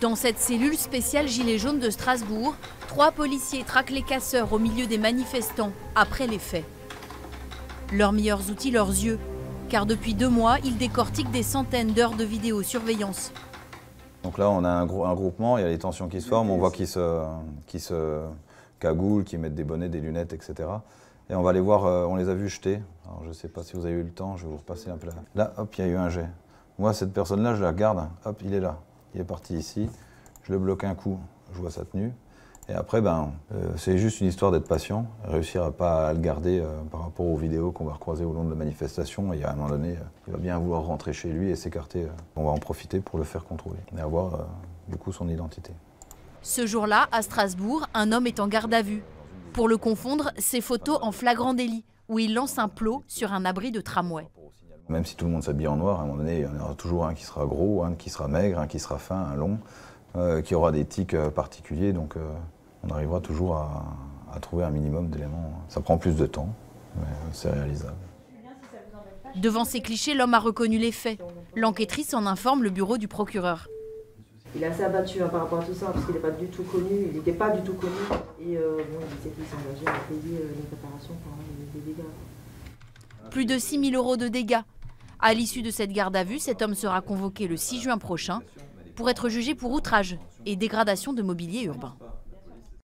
Dans cette cellule spéciale Gilets jaunes de Strasbourg, 3 policiers traquent les casseurs au milieu des manifestants après les faits. Leurs meilleurs outils, leurs yeux, car depuis 2 mois, ils décortiquent des centaines d'heures de vidéosurveillance. Donc là, on a un groupement, il y a les tensions qui se forment, on voit qu'ils se cagoulent, qu'ils mettent des bonnets, des lunettes, etc. Et on va les voir, on les a vus jeter. Alors je ne sais pas si vous avez eu le temps, je vais vous repasser un peu là. Là, hop, il y a eu un jet. Moi, cette personne-là, je la regarde, hop, il est là. Il est parti ici, je le bloque un coup, je vois sa tenue. Et après, c'est juste une histoire d'être patient, réussir à le garder par rapport aux vidéos qu'on va recroiser au long de la manifestation. Et à un moment donné, il va bien vouloir rentrer chez lui et s'écarter. On va en profiter pour le faire contrôler et avoir du coup son identité. Ce jour-là, à Strasbourg, un homme est en garde à vue. Pour le confondre, ces photos en flagrant délit, où il lance un plot sur un abri de tramway. Même si tout le monde s'habille en noir, à un moment donné, il y en aura toujours un qui sera gros, un qui sera maigre, un qui sera fin, un long, qui aura des tics particuliers. Donc on arrivera toujours à trouver un minimum d'éléments. Ça prend plus de temps, mais c'est réalisable. Devant ces clichés, l'homme a reconnu les faits. L'enquêtrice en informe le bureau du procureur. Il est assez abattu par rapport à tout ça, parce qu'il n'est pas du tout connu, il n'était pas du tout connu. Et il disait qu'il s'engageait à payer les réparations pour des dégâts. Plus de 6 000 € de dégâts. À l'issue de cette garde à vue, cet homme sera convoqué le 6 juin prochain pour être jugé pour outrage et dégradation de mobilier urbain.